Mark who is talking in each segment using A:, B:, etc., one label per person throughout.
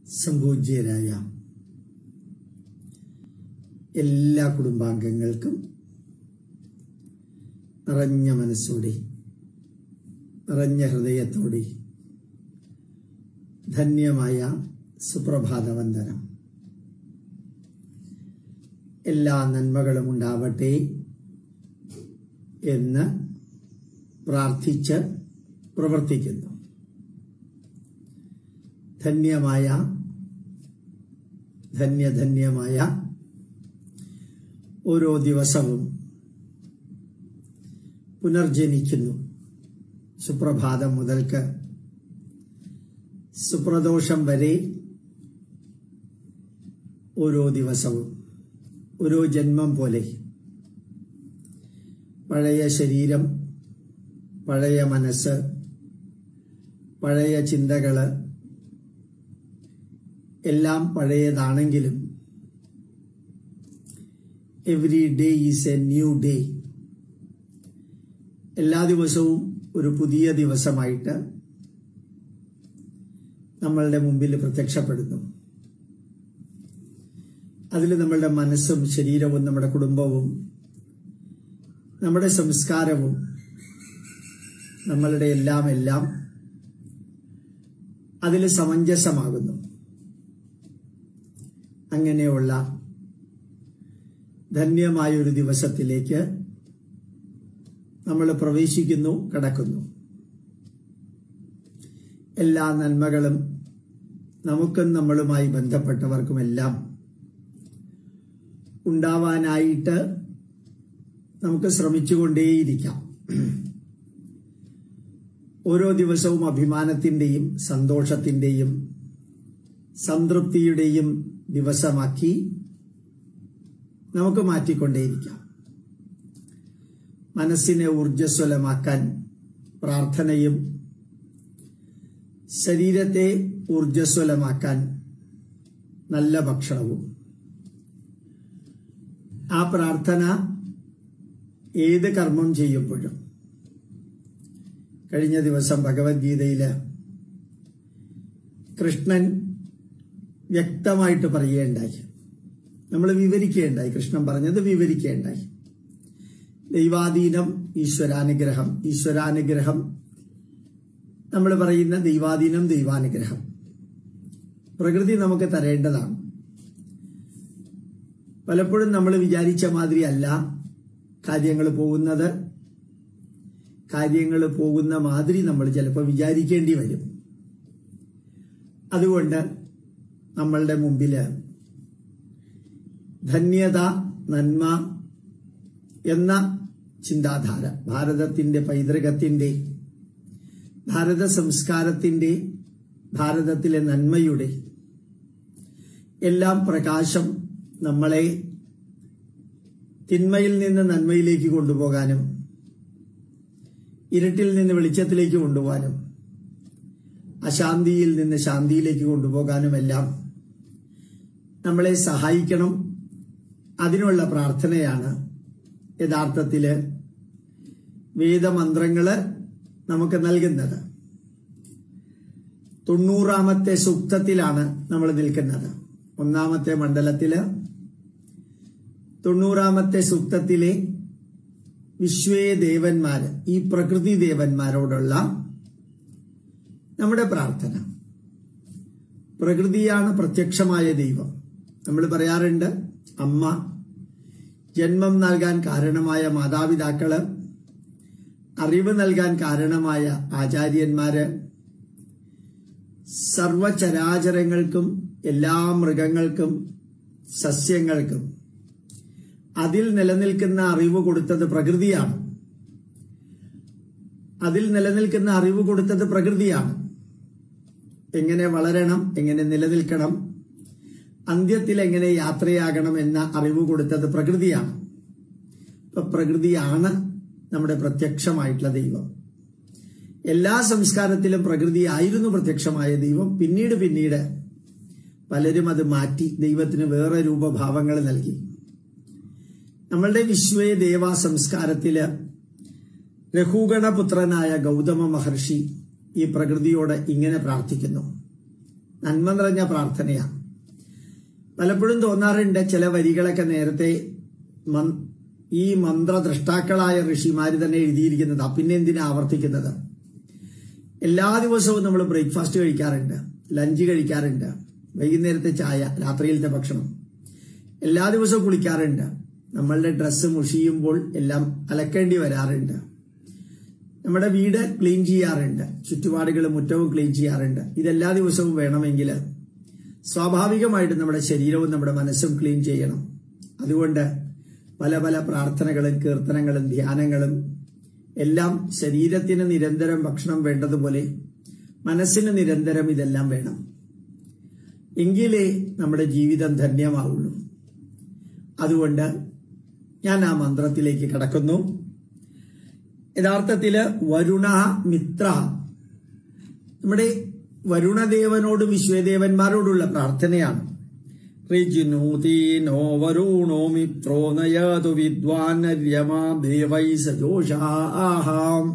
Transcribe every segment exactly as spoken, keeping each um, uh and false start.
A: സംപൂജ്യരായ എല്ലാ കുടുംബാംഗങ്ങൾക്കും നിറഞ്ഞ മനസ്സോടെ നിറഞ്ഞ ഹൃദയത്തോടെ ധന്യമായ സുപ്രഭാത വന്ദനം. എല്ലാ നന്മകളും ഉണ്ടാവട്ടെ എന്ന് പ്രാർത്ഥിച്ച് പ്രവർത്തിക്കുന്നു. ധന്യമായ ധന്യധന്യമായ ഓരോ ദിവസവും പുനർജനിക്കുന്നു. സുപ്രഭാതം മുതൽക്ക് സുപ്രദോഷം വരെ ഓരോ ദിവസവും ഓരോ ജന്മം പോലെ പഴയ ശരീരം, പഴയ മനസ്സ്, പഴയ ചിന്തകള് എല്ലാം പഴയതാണെങ്കിലും every day is a new day. എല്ലാ ദിവസവും ഒരു പുതിയ ദിവസമായിട്ട് നമ്മളുടെ മുമ്പിൽ പ്രത്യക്ഷപ്പെടുന്നു. അതിൽ നമ്മളുടെ മനസ്സും ശരീരവും നമ്മുടെ കുടുംബവും നമ്മുടെ സംസ്കാരവും നമ്മളുടെ എല്ലാം എല്ലാം അതിൽ സമഞ്ജസമാകുന്നു. അങ്ങനെയുള്ള ധന്യമായൊരു ദിവസത്തിലേക്ക് നമ്മൾ പ്രവേശിക്കുന്നു, കടക്കുന്നു. എല്ലാ നന്മകളും നമുക്കും നമ്മളുമായി ബന്ധപ്പെട്ടവർക്കുമെല്ലാം ഉണ്ടാവാനായിട്ട് നമുക്ക് ശ്രമിച്ചുകൊണ്ടേയിരിക്കാം. ഓരോ ദിവസവും അഭിമാനത്തിന്റെയും സന്തോഷത്തിന്റെയും സംതൃപ്തിയുടെയും ദിവസമാക്കി നമുക്ക് മാറ്റിക്കൊണ്ടേയിരിക്കാം. മനസ്സിനെ ഊർജ്ജസ്വലമാക്കാൻ പ്രാർത്ഥനയും ശരീരത്തെ ഊർജ്ജസ്വലമാക്കാൻ നല്ല ഭക്ഷണവും. ആ പ്രാർത്ഥന ഏത് കർമ്മം ചെയ്യുമ്പോഴും, കഴിഞ്ഞ ദിവസം ഭഗവത്ഗീതയില് കൃഷ്ണൻ വ്യക്തമായിട്ട് പറയുകയുണ്ടായി, നമ്മൾ വിവരിക്കുകയുണ്ടായി. കൃഷ്ണൻ പറഞ്ഞത് വിവരിക്കുകയുണ്ടായി. ദൈവാധീനം, ഈശ്വരാനുഗ്രഹം. ഈശ്വരാനുഗ്രഹം നമ്മൾ പറയുന്ന ദൈവാധീനം, ദൈവാനുഗ്രഹം പ്രകൃതി നമുക്ക് തരേണ്ടതാണ്. പലപ്പോഴും നമ്മൾ വിചാരിച്ച മാതിരി അല്ല കാര്യങ്ങൾ പോകുന്നത്. കാര്യങ്ങൾ പോകുന്ന മാതിരി നമ്മൾ ചിലപ്പോൾ വിചാരിക്കേണ്ടി വരും. അതുകൊണ്ട് നമ്മളുടെ മുമ്പില് ധന്യത, നന്മ എന്ന ചിന്താധാര, ഭാരതത്തിന്റെ പൈതൃകത്തിന്റെ, ഭാരത സംസ്കാരത്തിന്റെ, ഭാരതത്തിലെ നന്മയുടെ എല്ലാം പ്രകാശം നമ്മളെ തിന്മയിൽ നിന്ന് നന്മയിലേക്ക് കൊണ്ടുപോകാനും ഇരുട്ടിൽ നിന്ന് വെളിച്ചത്തിലേക്ക് കൊണ്ടുപോകാനും അശാന്തിയിൽ നിന്ന് ശാന്തിയിലേക്ക് കൊണ്ടുപോകാനുമെല്ലാം നമ്മളെ സഹായിക്കണം. അതിനുള്ള പ്രാർത്ഥനയാണ് യഥാർത്ഥത്തില് വേദമന്ത്രങ്ങള് നമുക്ക് നൽകുന്നത്. തൊണ്ണൂറാമത്തെ സൂക്തത്തിലാണ് നമ്മൾ നിൽക്കുന്നത്. ഒന്നാമത്തെ മണ്ഡലത്തില് തൊണ്ണൂറാമത്തെ സൂക്തത്തിലെ വിശ്വേ ദേവന്മാര്, ഈ പ്രകൃതി ദേവന്മാരോടുള്ള നമ്മുടെ പ്രാർത്ഥന. പ്രകൃതിയാണ് പ്രത്യക്ഷമായ ദൈവം. നമ്മൾ പറയാറുണ്ട്, അമ്മ, ജന്മം നൽകാൻ കാരണമായ മാതാപിതാക്കള്, അറിവ് നൽകാൻ കാരണമായ ആചാര്യന്മാര്, സർവചരാചരങ്ങൾക്കും എല്ലാ മൃഗങ്ങൾക്കും സസ്യങ്ങൾക്കും അതിൽ നിലനിൽക്കുന്ന അറിവ് കൊടുത്തത് പ്രകൃതിയാണ്. അതിൽ നിലനിൽക്കുന്ന അറിവ് കൊടുത്തത് പ്രകൃതിയാണ്. എങ്ങനെ വളരണം, എങ്ങനെ നിലനിൽക്കണം, അന്ത്യത്തിൽ എങ്ങനെ യാത്രയാകണം എന്ന അറിവ് കൊടുത്തത് പ്രകൃതിയാണ്. ഇപ്പൊ പ്രകൃതിയാണ് നമ്മുടെ പ്രത്യക്ഷമായിട്ടുള്ള ദൈവം. എല്ലാ സംസ്കാരത്തിലും പ്രകൃതിയായിരുന്നു പ്രത്യക്ഷമായ ദൈവം. പിന്നീട് പിന്നീട് പലരും അത് മാറ്റി ദൈവത്തിന് വേറെ രൂപഭാവങ്ങൾ നൽകി. നമ്മളുടെ വിശ്വേ ദേവ സംസ്കാരത്തില് രഘുഗണപുത്രനായ ഗൗതമ മഹർഷി ഈ പ്രകൃതിയോട് ഇങ്ങനെ പ്രാർത്ഥിക്കുന്നു. നന്മ നിറഞ്ഞ പ്രാർത്ഥനയാണ്. പലപ്പോഴും തോന്നാറുണ്ട് ചില വരികളൊക്കെ നേരത്തെ ഈ മന്ത്രദ്രഷ്ടാക്കളായ ഋഷിമാര് തന്നെ എഴുതിയിരിക്കുന്നതാ, പിന്നെ എന്തിനാ ആവർത്തിക്കുന്നത്? എല്ലാ ദിവസവും നമ്മൾ ബ്രേക്ക്ഫാസ്റ്റ് കഴിക്കാറുണ്ട്, ലഞ്ച് കഴിക്കാറുണ്ട്, വൈകുന്നേരത്തെ ചായ, രാത്രിയിലത്തെ ഭക്ഷണം, എല്ലാ ദിവസവും കുളിക്കാറുണ്ട്, നമ്മളുടെ ഡ്രസ്സ് മുഷിയുമ്പോൾ എല്ലാം അലക്കേണ്ടി വരാറുണ്ട്, നമ്മുടെ വീട് ക്ലീൻ ചെയ്യാറുണ്ട്, ചുറ്റുപാടുകൾ മുറ്റവും ക്ലീൻ ചെയ്യാറുണ്ട്. ഇതെല്ലാ ദിവസവും വേണമെങ്കിൽ സ്വാഭാവികമായിട്ടും നമ്മുടെ ശരീരവും നമ്മുടെ മനസ്സും ക്ലീൻ ചെയ്യണം. അതുകൊണ്ട് പല പല പ്രാർത്ഥനകളും കീർത്തനങ്ങളും ധ്യാനങ്ങളും എല്ലാം ശരീരത്തിന് നിരന്തരം ഭക്ഷണം വേണ്ടതുപോലെ മനസ്സിന് നിരന്തരം ഇതെല്ലാം വേണം. എങ്കിലേ നമ്മുടെ ജീവിതം ധന്യമാവുള്ളൂ. അതുകൊണ്ട് ഞാൻ ആ മന്ത്രത്തിലേക്ക് കടക്കുന്നു. യഥാർത്ഥത്തില് വരുണ മിത്ര, നമ്മുടെ വരുണദേവനോടും വിശ്വദേവന്മാരോടുള്ള പ്രാർത്ഥനയാണ്. ഋജിനൂതീനോ വരുണോ മിത്രോ നയതു വിദ്വാനര്യമാ ദേവൈ സജോഷാഹാം.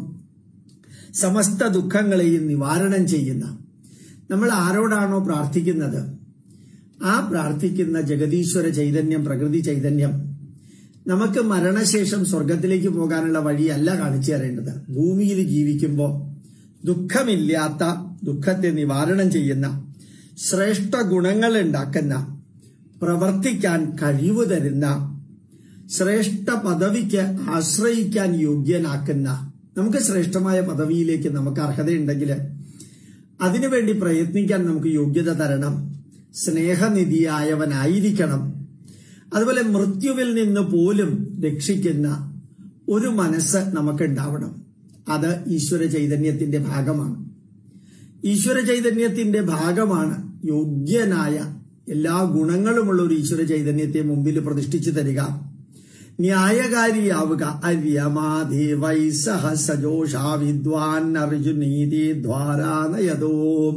A: സമസ്ത ദുഃഖങ്ങളെയും നിവാരണം ചെയ്യുന്ന, നമ്മൾ ആരോടാണോ പ്രാർത്ഥിക്കുന്നത് ആ പ്രാർത്ഥിക്കുന്ന ജഗതീശ്വര ചൈതന്യം, പ്രകൃതി ചൈതന്യം നമുക്ക് മരണശേഷം സ്വർഗത്തിലേക്ക് പോകാനുള്ള വഴിയല്ല കാണിച്ചു തരേണ്ടത്. ഭൂമിയിൽ ജീവിക്കുമ്പോൾ ദുഃഖമില്ലാത്ത, ദുഃഖത്തെ നിവാരണം ചെയ്യുന്ന, ശ്രേഷ്ഠ ഗുണങ്ങൾ ഉണ്ടാക്കുന്ന, പ്രവർത്തിക്കാൻ കഴിവ് തരുന്ന, ശ്രേഷ്ഠ പദവിക്ക് ആശ്രയിക്കാൻ യോഗ്യനാക്കുന്ന, നമുക്ക് ശ്രേഷ്ഠമായ പദവിയിലേക്ക് നമുക്ക് അർഹതയുണ്ടെങ്കിൽ അതിനുവേണ്ടി പ്രയത്നിക്കാൻ നമുക്ക് യോഗ്യത തരണം. സ്നേഹനിധിയായവനായിരിക്കണം. അതുപോലെ മൃത്യുവിൽ നിന്ന് പോലും രക്ഷിക്കുന്ന ഒരു മനസ്സ് നമുക്കുണ്ടാവണം. അത് ഈശ്വര ചൈതന്യത്തിന്റെ ഭാഗമാണ്. ഈശ്വര ചൈതന്യത്തിന്റെ ഭാഗമാണ് യോഗ്യനായ എല്ലാ ഗുണങ്ങളുമുള്ള ഒരു ഈശ്വര ചൈതന്യത്തെ മുമ്പിൽ പ്രതിഷ്ഠിച്ചു തരിക. ന്യായകാരിയാവുക. അര്യമാദേവൈ സഹ സജോഷാ വിദ്വാൻ അർജുനീതി ദ്വാരാനയതോ.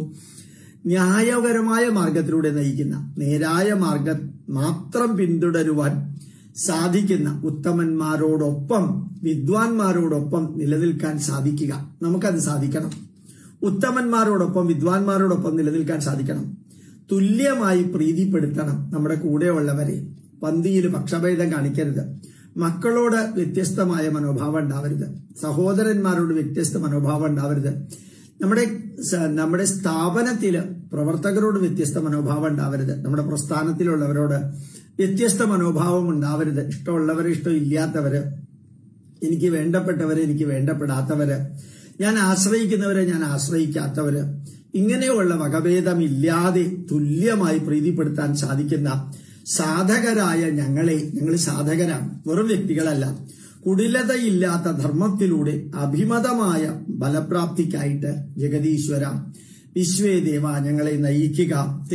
A: ന്യായപരമായ മാർഗത്തിലൂടെ നയിക്കുന്ന, നേരായ മാർഗം മാത്രം പിന്തുടരുവാൻ സാധിക്കുന്ന ഉത്തമന്മാരോടൊപ്പം, വിദ്വാൻമാരോടൊപ്പം നിലനിൽക്കാൻ സാധിക്കുക. നമുക്കത് സാധിക്കണം. ഉത്തമന്മാരോടൊപ്പം, വിദ്വാൻമാരോടൊപ്പം നിലനിൽക്കാൻ സാധിക്കണം. തുല്യമായി പ്രീതിപ്പെടുത്തണം നമ്മുടെ കൂടെയുള്ളവരെ. പന്തിയിൽ പക്ഷഭേദം കാണിക്കരുത്. മക്കളോട് വ്യത്യസ്തമായ മനോഭാവം ഉണ്ടാവരുത്. സഹോദരന്മാരോട് വ്യത്യസ്ത മനോഭാവം ഉണ്ടാവരുത്. നമ്മുടെ നമ്മുടെ സ്ഥാപനത്തില് പ്രവർത്തകരോട് വ്യത്യസ്ത മനോഭാവം ഉണ്ടാവരുത്. നമ്മുടെ പ്രസ്ഥാനത്തിലുള്ളവരോട് വ്യത്യസ്ത മനോഭാവം ഉണ്ടാവരുത്. ഇഷ്ടമുള്ളവരെ, ഇഷ്ടമില്ലാത്തവര്, എനിക്ക് വേണ്ടപ്പെട്ടവരെ, എനിക്ക് വേണ്ടപ്പെടാത്തവര്, ഞാൻ ആശ്രയിക്കുന്നവരെ, ഞാൻ ആശ്രയിക്കാത്തവര്, ഇങ്ങനെയുള്ള വകഭേദമില്ലാതെ തുല്യമായി പ്രീതിപ്പെടുത്താൻ സാധിക്കുന്ന സാധകരായ ഞങ്ങളെ, ഞങ്ങൾ സാധകരാണ്, വെറും വ്യക്തികളല്ല. കുടിലതയില്ലാത്ത ധർമ്മത്തിലൂടെ അഭിമതമായ ബലപ്രാപ്തിക്കായിട്ട് ജഗതീശ്വര വിശ്വേദേവ ഞങ്ങളെ നയിക്കുക. തേ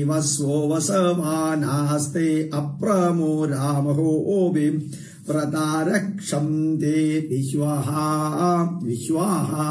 A: ഹിവസ്വോവസമാനാസ്തേ അപ്രമോ രാമഹോബി വ്രതാരക്ഷം തേ വിശ്വാഹാ വിശ്വാഹാ.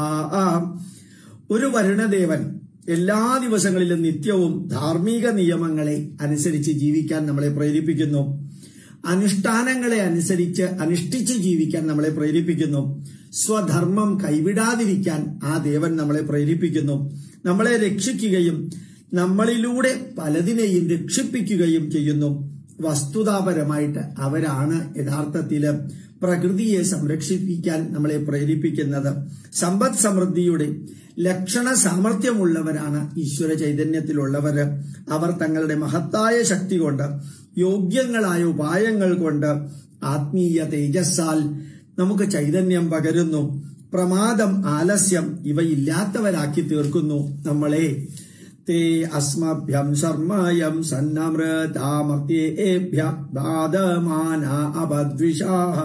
A: ഒരു വരുണദേവൻ എല്ലാ ദിവസങ്ങളിലും നിത്യവും ധാർമ്മിക നിയമങ്ങളെ അനുസരിച്ച് ജീവിക്കാൻ നമ്മളെ പ്രേരിപ്പിക്കുന്നു. അനുഷ്ഠാനങ്ങളെ അനുസരിച്ച് അനുഷ്ഠിച്ച് ജീവിക്കാൻ നമ്മളെ പ്രേരിപ്പിക്കുന്നു. സ്വധർമ്മം കൈവിടാതിരിക്കാൻ ആ ദേവൻ നമ്മളെ പ്രേരിപ്പിക്കുന്നു. നമ്മളെ രക്ഷിക്കുകയും നമ്മളിലൂടെ പലതിനെയും രക്ഷിപ്പിക്കുകയും ചെയ്യുന്നു. വസ്തുതാപരമായിട്ട് അവരാണ് യഥാർത്ഥത്തില് പ്രകൃതിയെ സംരക്ഷിപ്പിക്കാൻ നമ്മളെ പ്രേരിപ്പിക്കുന്നത്. സമ്പദ് സമൃദ്ധിയുടെ ലക്ഷണ സാമർഥ്യമുള്ളവരാണ് ഈശ്വര ചൈതന്യത്തിലുള്ളവര്. അവർ തങ്ങളുടെ മഹത്തായ ശക്തി കൊണ്ട്, യോഗ്യങ്ങളായ ഉപായങ്ങൾ കൊണ്ട്, ആത്മീയ തേജസ്സാൽ നമുക്ക് ചൈതന്യം പകരുന്നു. പ്രമാദം, ആലസ്യം ഇവയില്ലാത്തവരാക്കി തീർക്കുന്നു നമ്മളെ. തേ അസ്മഭ്യം ശർമ്മയം സന്നമൃതാമർത്തേഭ്യ ബാധമാന അപദ്വിഷാഹ.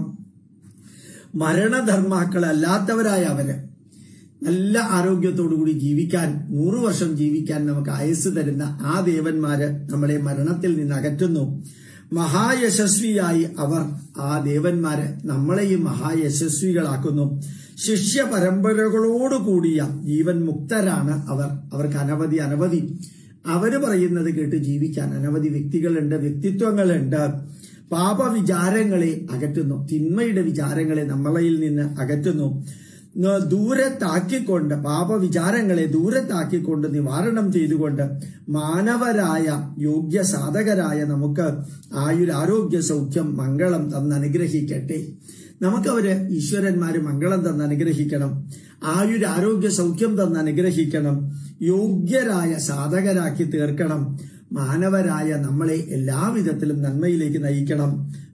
A: മരണധർമാക്കളല്ലാത്തവരായ അവര് നല്ല ആരോഗ്യത്തോടുകൂടി ജീവിക്കാൻ, നൂറു വർഷം ജീവിക്കാൻ നമുക്ക് ആയുസ് തരുന്ന ആ ദേവന്മാര് നമ്മളെ മരണത്തിൽ നിന്ന് അകറ്റുന്നു. മഹായശസ്വിയായി അവർ, ആ ദേവന്മാര് നമ്മളെയും മഹായശസ്വികളാക്കുന്നു. ശിഷ്യ പരമ്പരകളോടുകൂടിയ ജീവൻ മുക്തരാണ് അവർ. അവർക്ക് അനവധി അനവധി അവര് പറയുന്നത് കേട്ട് ജീവിക്കാൻ അനവധി വ്യക്തികളുണ്ട്, വ്യക്തിത്വങ്ങളുണ്ട്. പാപവിചാരങ്ങളെ അകറ്റുന്നു, തിന്മയുടെ വിചാരങ്ങളെ നമ്മളിൽ നിന്ന് അകറ്റുന്നു. ദൂരത്താക്കിക്കൊണ്ട്, പാപവിചാരങ്ങളെ ദൂരത്താക്കിക്കൊണ്ട് നിവാരണം ചെയ്തുകൊണ്ട് മാനവരായ യോഗ്യ സാധകരായ നമുക്ക് ആയുരാരോഗ്യ സൗഖ്യം മംഗളം തന്നനുഗ്രഹിക്കട്ടെ. നമുക്കവര് ഈശ്വരന്മാര് മംഗളം തന്നനുഗ്രഹിക്കണം, ആയുരാരോഗ്യ സൗഖ്യം തന്നനുഗ്രഹിക്കണം, യോഗ്യരായ സാധകരാക്കി തീർക്കണം, മാനവരായ നമ്മളെ എല്ലാവിധത്തിലും നന്മയിലേക്ക് നയിക്കണം.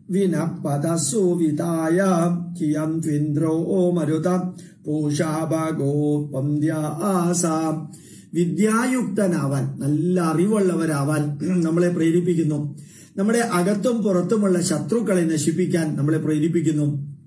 A: വിനപദസുവിതായ കിയം ദ്വിന്ദ്രോ മരുത പൂഷാഭഗോ വന്ദ്യാസ. വിദ്യായുക്തനാവാൻ, നല്ല അറിവുള്ളവരാവാൻ നമ്മളെ പ്രേരിപ്പിക്കുന്നു. നമ്മുടെ അകത്തും പുറത്തുമുള്ള ശത്രുക്കളെ നശിപ്പിക്കാൻ നമ്മളെ പ്രേരിപ്പിക്കുന്നു.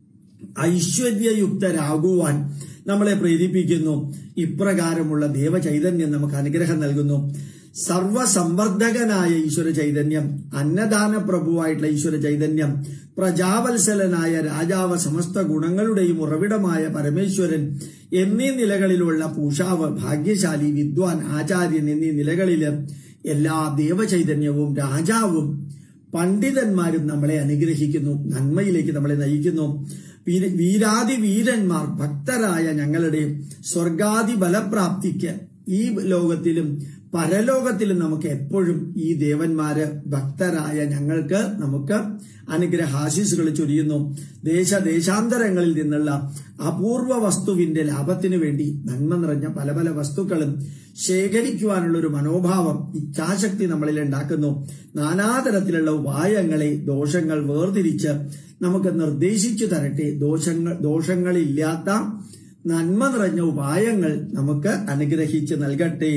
A: ഐശ്വര്യയുക്തരാകുവാൻ നമ്മളെ പ്രേരിപ്പിക്കുന്നു. ഇപ്രകാരമുള്ള ദേവചൈതന്യം നമുക്ക് അനുഗ്രഹം നൽകുന്നു. സർവസംവർദ്ധകനായ ഈശ്വര ചൈതന്യം, അന്നദാന പ്രഭുവായിട്ടുള്ള ഈശ്വര ചൈതന്യം, പ്രജാവത്സലനായ രാജാവ്, സമസ്ത ഗുണങ്ങളുടെയും ഉറവിടമായ പരമേശ്വരൻ എന്നീ നിലകളിലുള്ള പൂഷാവ്, ഭാഗ്യശാലി, വിദ്വാൻ, ആചാര്യൻ എന്നീ നിലകളില് എല്ലാ ദേവചൈതന്യവും രാജാവും പണ്ഡിതന്മാരും നമ്മളെ അനുഗ്രഹിക്കുന്നു, നന്മയിലേക്ക് നമ്മളെ നയിക്കുന്നു. വീരാതി വീരന്മാർ ഭക്തരായ ഞങ്ങളുടെ സ്വർഗാദി ബലപ്രാപ്തിക്ക് ഈ ലോകത്തിലും പരലോകത്തിലും നമുക്ക് എപ്പോഴും ഈ ദേവന്മാര് ഭക്തരായ ഞങ്ങൾക്ക് നമുക്ക് അനുഗ്രഹാശീസുകൾ ചൊരിയുന്നു. ദേശദേശാന്തരങ്ങളിൽ നിന്നുള്ള അപൂർവ വസ്തുവിന്റെ ലാഭത്തിനു വേണ്ടി നന്മ നിറഞ്ഞ പല പല വസ്തുക്കളും ശേഖരിക്കുവാനുള്ള ഒരു മനോഭാവം, ഇച്ഛാശക്തി നമ്മളിൽ ഉണ്ടാക്കുന്നു. നാനാതരത്തിലുള്ള ഉപായങ്ങളെ ദോഷങ്ങൾ വേർതിരിച്ച് നമുക്ക് നിർദ്ദേശിച്ചു തരട്ടെ. ദോഷങ്ങൾ ദോഷങ്ങളില്ലാത്ത നന്മ നിറഞ്ഞ ഉപായങ്ങൾ നമുക്ക് അനുഗ്രഹിച്ച് നൽകട്ടെ.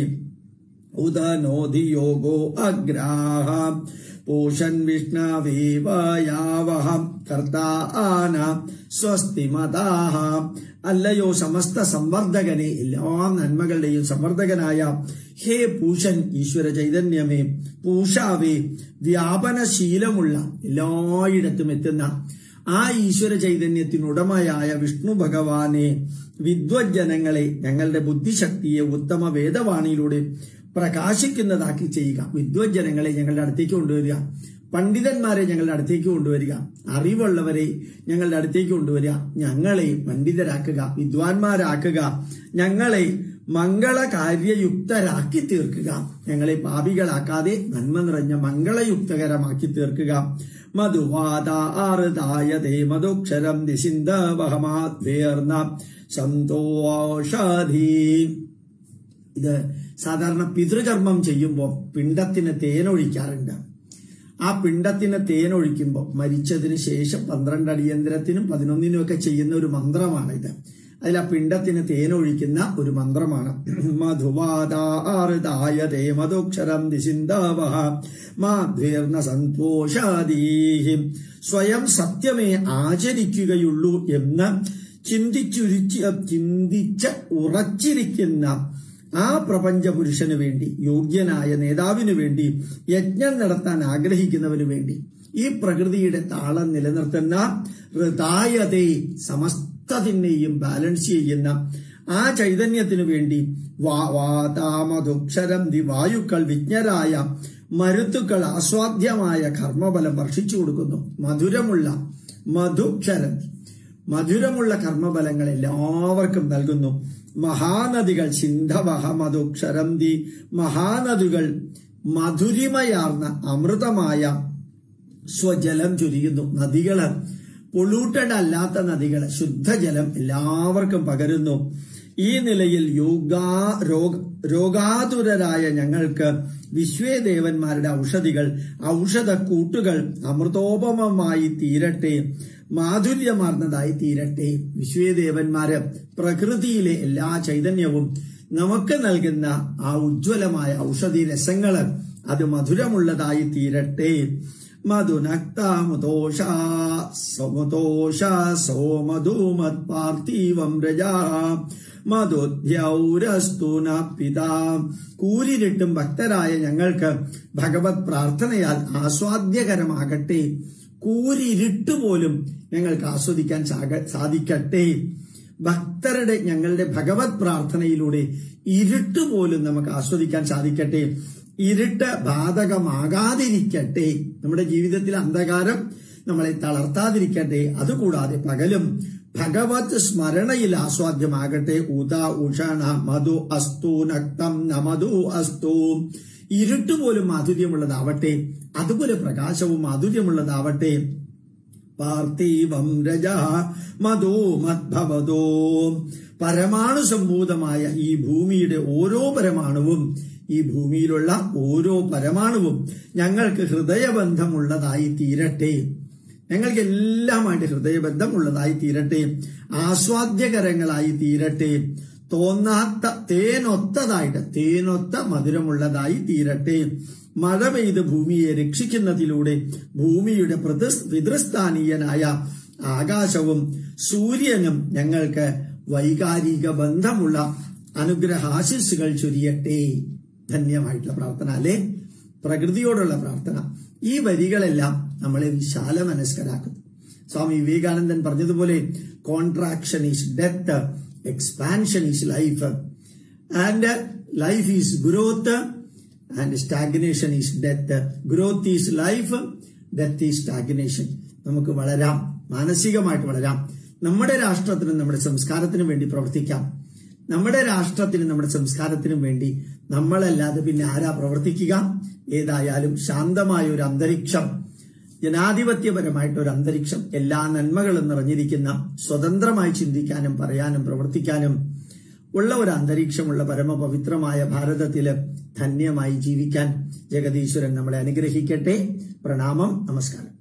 A: ഉദനോധിയോഗോ അഗ്രാഹ പൂഷൻ വിഷ്ണവേവയാവഹം കർത്താന സ്വസ്തിമതാഹ. അല്ലയോ സമസ്ത സംവർദ്ധകനെ, എല്ലാ നന്മകളുടെയും സംവർദ്ധകനായ ഹേ പൂഷൻ ഈശ്വര ചൈതന്യമേ, പൂഷാവേ, വ്യാപനശീലമുള്ള എല്ലായിടത്തും എത്തുന്ന ആ ഈശ്വര ചൈതന്യത്തിനുടമയായ വിഷ്ണു ഭഗവാനെ, വിദ്വജ്ജനങ്ങളെ, ഞങ്ങളുടെ ബുദ്ധിശക്തിയെ ഉത്തമ വേദവാണിയിലൂടെ പ്രകാശിക്കുന്നതാക്കി ചെയ്യുക. വിദ്വജ്ജനങ്ങളെ ഞങ്ങളുടെ അടുത്തേക്ക് കൊണ്ടുവരിക, പണ്ഡിതന്മാരെ ഞങ്ങളുടെ അടുത്തേക്ക് കൊണ്ടുവരിക, അറിവുള്ളവരെ ഞങ്ങളുടെ അടുത്തേക്ക് കൊണ്ടുവരിക. ഞങ്ങളെ പണ്ഡിതരാക്കുക, വിദ്വാൻമാരാക്കുക, ഞങ്ങളെ മംഗളകാര്യയുക്തരാക്കി തീർക്കുക. ഞങ്ങളെ പാപികളാക്കാതെ നന്മ നിറഞ്ഞ മംഗളയുക്തകരമാക്കി തീർക്കുക. മധുവാതാർദായതേ മധുക്ഷരം നിശിന്ദവഹമാദ്വേർന്ന സന്തോഷാധി. ഇത് സാധാരണ പിതൃകർമ്മം ചെയ്യുമ്പോൾ പിണ്ടത്തിന് തേനൊഴിക്കാറുണ്ട്. ആ പിണ്ടത്തിന് തേനൊഴിക്കുമ്പോൾ മരിച്ചതിന് ശേഷം പന്ത്രണ്ട് അടിയന്തരത്തിനും പതിനൊന്നിനും ഒക്കെ ചെയ്യുന്ന ഒരു മന്ത്രമാണ് ഇത്. അതിൽ ആ പിണ്ടത്തിന് തേനൊഴിക്കുന്ന ഒരു മന്ത്രമാണ്. മധുവാദാർദായതേ മധുക്ഷരം ദിശിന്ദവഹ മാധ്വേർന്ന സന്തോഷാദീഹി. സ്വയം സത്യമേ ആചരിക്കുകയുള്ളൂ എന്ന് ചിന്തിച്ചുരിച്ച് ചിന്തിച്ച് ഉറച്ചിരിക്കുന്ന ആ പ്രപഞ്ച പുരുഷന് വേണ്ടി, യോഗ്യനായ നേതാവിനു വേണ്ടി, യജ്ഞം നടത്താൻ ആഗ്രഹിക്കുന്നവന് വേണ്ടി, ഈ പ്രകൃതിയുടെ താളം നിലനിർത്തുന്ന ഹൃദായതേ, സമസ്തത്തിനെയും ബാലൻസ് ചെയ്യുന്ന ആ ചൈതന്യത്തിനു വേണ്ടി വാതാമധുക്ഷരം ദിവായുക്കൾ വിജ്ഞരായ മരുത്തുക്കൾ ആസ്വാദ്യമായ കർമ്മബലം വർഷിച്ചു കൊടുക്കുന്നു. മധുരമുള്ള മധുക്ഷരം, മധുരമുള്ള കർമ്മബലങ്ങൾ എല്ലാവർക്കും നൽകുന്നു. മഹാനദികൾ സിന്ധവഹ മധുക്ഷരന്തി, മഹാനദികൾ മധുരിമയാർന്ന അമൃതമായ സ്വജലം ചൊരിയുന്നു. നദികള്, പൊള്യൂട്ടഡ് അല്ലാത്ത നദികള്, ശുദ്ധജലം എല്ലാവർക്കും പകരുന്നു. ഈ നിലയിൽ യോഗാ രോഗ രോഗാതുരരായ ഞങ്ങൾക്ക് വിശ്വേദേവന്മാരുടെ ഔഷധികൾ, ഔഷധക്കൂട്ടുകൾ അമൃതോപമമായി തീരട്ടെ, മാധുര്യമാർന്നതായി തീരട്ടെ. വിശ്വേദേവന്മാര് പ്രകൃതിയിലെ എല്ലാ ചൈതന്യവും നമുക്ക് നൽകുന്ന ആ ഉജ്ജ്വലമായ ഔഷധി രസങ്ങള് അത് മധുരമുള്ളതായി തീരട്ടെ. മധുനക്താമുതോഷ സമുതോഷ സോമധൂമത് പാർത്ഥിവം രജാ മധുദ്യൗരസ്തുന പിതാ. കൂരിരുട്ടും ഭക്തരായ ഞങ്ങൾക്ക് ഭഗവത് പ്രാർത്ഥനയാൽ ആസ്വാദ്യകരമാകട്ടെ. കൂരിരുട്ട് പോലും ഞങ്ങൾക്ക് ആസ്വദിക്കാൻ സാധിക്കട്ടെ. ഭക്തരുടെ ഞങ്ങളുടെ ഭഗവത് പ്രാർത്ഥനയിലൂടെ ഇരുട്ട് പോലും നമുക്ക് ആസ്വദിക്കാൻ സാധിക്കട്ടെ. ഇരുട്ട് ബാധകമാകാതിരിക്കട്ടെ. നമ്മുടെ ജീവിതത്തിൽ അന്ധകാരം നമ്മളെ തളർത്താതിരിക്കട്ടെ. അതുകൂടാതെ പകലും ഭഗവത് സ്മരണയിൽ ആസ്വാദ്യമാകട്ടെ. ഉദ ഉഷണ മധു അസ്തു നക്തം നമധു അസ്തു. ഇരുട്ടുപോലും മാധുര്യമുള്ളതാവട്ടെ, അതുപോലെ പ്രകാശവും മാധുര്യമുള്ളതാവട്ടെ. പാർത്ഥിവം രജ മധോ മദ്ഭവതോ. പരമാണു സംഭൂതമായ ഈ ഭൂമിയുടെ ഓരോ പരമാണുവും, ഈ ഭൂമിയിലുള്ള ഓരോ പരമാണുവും ഞങ്ങൾക്ക് ഹൃദയബന്ധമുള്ളതായി തീരട്ടെ. ഞങ്ങൾക്ക് എല്ലാമായിട്ട് ഹൃദയബന്ധമുള്ളതായി തീരട്ടെ. ആസ്വാദ്യകരങ്ങളായി തീരട്ടെ. തോന്നാത്ത തേനൊത്തതായിട്ട് തേനൊത്ത മധുരമുള്ളതായി തീരട്ടെ. മഴ പെയ്ത് ഭൂമിയെ രക്ഷിക്കുന്നതിലൂടെ ഭൂമിയുടെ പിതൃസ്ഥാനീയനായ ആകാശവും സൂര്യനും ഞങ്ങൾക്ക് വൈകാരിക ബന്ധമുള്ള അനുഗ്രഹാശിസ്സുകൾ ചൊരിയട്ടെ. ധന്യമായിട്ടുള്ള പ്രാർത്ഥന അല്ലെ, പ്രകൃതിയോടുള്ള പ്രാർത്ഥന. ഈ വരികളെല്ലാം നമ്മളെ വിശാല മനസ്കരാക്കുന്നു. സ്വാമി വിവേകാനന്ദൻ പറഞ്ഞതുപോലെ contraction is death, expansion is life, and life is growth, and stagnation is death. Growth is life, death is stagnation. നമുക്ക് വളരാം, മാനസികമായിട്ട് വളരാം. നമ്മുടെ രാഷ്ട്രത്തിനും നമ്മുടെ സംസ്കാരത്തിനും വേണ്ടി പ്രവർത്തിക്കാം. നമ്മുടെ രാഷ്ട്രത്തിനും നമ്മുടെ സംസ്കാരത്തിനും വേണ്ടി നമ്മളല്ലാതെ പിന്നെ ആരാ പ്രവർത്തിക്കുക? ഏതായാലും ശാന്തമായ ഒരു അന്തരീക്ഷം, ജനാധിപത്യപരമായിട്ട് ഒരു അന്തരീക്ഷം, എല്ലാ നന്മകളും നിറഞ്ഞിരിക്കുന്ന, സ്വതന്ത്രമായി ചിന്തിക്കാനും പറയാനും പ്രവർത്തിക്കാനും ഉള്ള ഒരു അന്തരീക്ഷമുള്ള പരമപവിത്രമായ ഭാരതത്തില് ധന്യമായി ജീവിക്കാൻ ജഗദീശ്വരൻ നമ്മളെ അനുഗ്രഹിക്കട്ടെ. പ്രണാമം, നമസ്കാരം.